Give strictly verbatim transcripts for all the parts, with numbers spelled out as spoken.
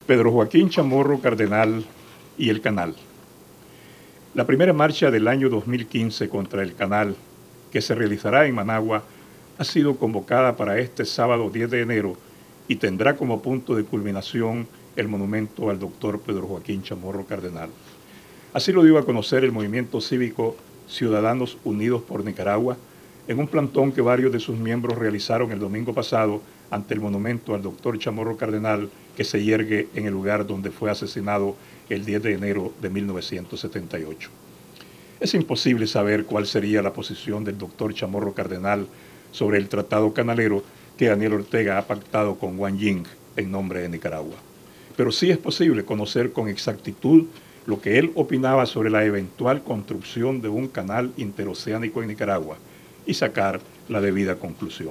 Pedro Joaquín Chamorro Cardenal y el canal. La primera marcha del año dos mil quince contra el canal, que se realizará en Managua, ha sido convocada para este sábado diez de enero y tendrá como punto de culminación el monumento al doctor Pedro Joaquín Chamorro Cardenal. Así lo dio a conocer el movimiento cívico Ciudadanos Unidos por Nicaragua, en un plantón que varios de sus miembros realizaron el domingo pasado ante el monumento al doctor Chamorro Cardenal, que se yergue en el lugar donde fue asesinado el diez de enero de mil novecientos setenta y ocho. Es imposible saber cuál sería la posición del doctor Chamorro Cardenal sobre el tratado canalero que Daniel Ortega ha pactado con Wang Ying en nombre de Nicaragua. Pero sí es posible conocer con exactitud lo que él opinaba sobre la eventual construcción de un canal interoceánico en Nicaragua y sacar la debida conclusión.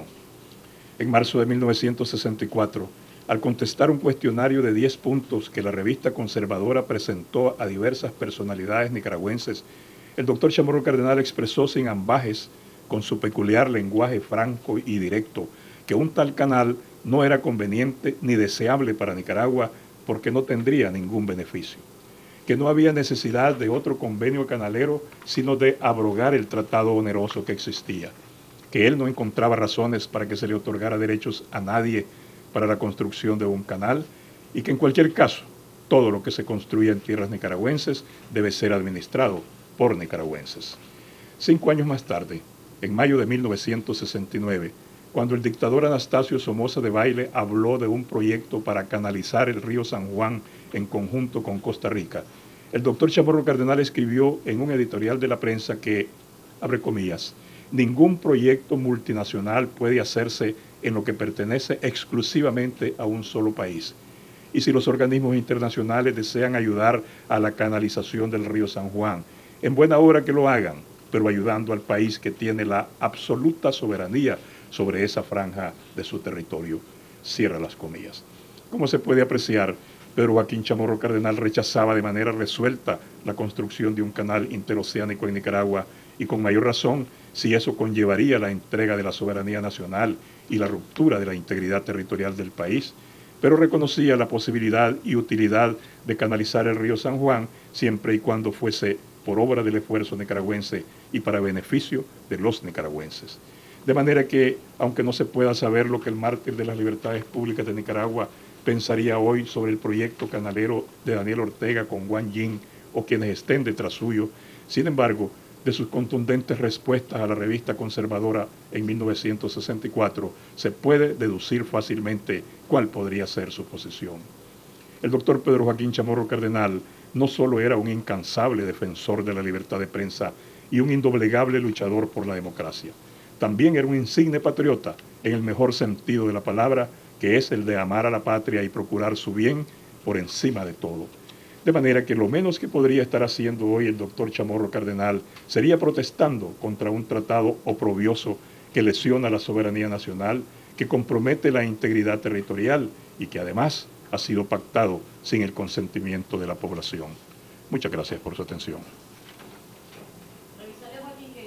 En marzo de mil novecientos sesenta y cuatro, al contestar un cuestionario de diez puntos que la revista conservadora presentó a diversas personalidades nicaragüenses, el doctor Chamorro Cardenal expresó sin ambajes, con su peculiar lenguaje franco y directo, que un tal canal no era conveniente ni deseable para Nicaragua porque no tendría ningún beneficio, que no había necesidad de otro convenio canalero sino de abrogar el tratado oneroso que existía, que él no encontraba razones para que se le otorgara derechos a nadie para la construcción de un canal y que en cualquier caso todo lo que se construya en tierras nicaragüenses debe ser administrado por nicaragüenses. Cinco años más tarde, en mayo de mil novecientos sesenta y nueve, cuando el dictador Anastasio Somoza Debayle habló de un proyecto para canalizar el río San Juan en conjunto con Costa Rica, el doctor Chamorro Cardenal escribió en un editorial de la prensa que, abre comillas, ningún proyecto multinacional puede hacerse en lo que pertenece exclusivamente a un solo país. Y si los organismos internacionales desean ayudar a la canalización del río San Juan, en buena hora que lo hagan, pero ayudando al país que tiene la absoluta soberanía sobre esa franja de su territorio. Cierra las comillas. Como se puede apreciar, Pedro Joaquín Chamorro Cardenal rechazaba de manera resuelta la construcción de un canal interoceánico en Nicaragua y con mayor razón si eso conllevaría la entrega de la soberanía nacional y la ruptura de la integridad territorial del país, pero reconocía la posibilidad y utilidad de canalizar el río San Juan siempre y cuando fuese por obra del esfuerzo nicaragüense y para beneficio de los nicaragüenses. De manera que, aunque no se pueda saber lo que el mártir de las libertades públicas de Nicaragua pensaría hoy sobre el proyecto canalero de Daniel Ortega con Wang Ying o quienes estén detrás suyo, sin embargo, de sus contundentes respuestas a la revista conservadora en mil novecientos sesenta y cuatro, se puede deducir fácilmente cuál podría ser su posición. El doctor Pedro Joaquín Chamorro Cardenal no solo era un incansable defensor de la libertad de prensa y un indoblegable luchador por la democracia, también era un insigne patriota en el mejor sentido de la palabra, que es el de amar a la patria y procurar su bien por encima de todo. De manera que lo menos que podría estar haciendo hoy el doctor Chamorro Cardenal sería protestando contra un tratado oprobioso que lesiona la soberanía nacional, que compromete la integridad territorial y que además ha sido pactado sin el consentimiento de la población. Muchas gracias por su atención.